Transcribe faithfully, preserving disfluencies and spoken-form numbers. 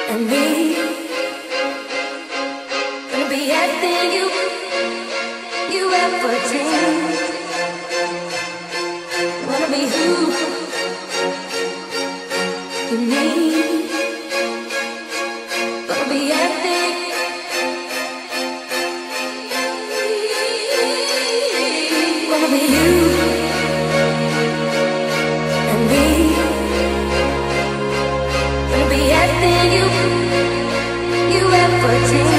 and me. Gonna be everything you, you ever dreamed. Wanna be who you need. Gonna be everything. Wanna be you and me. Gonna be everything you, you ever dreamed.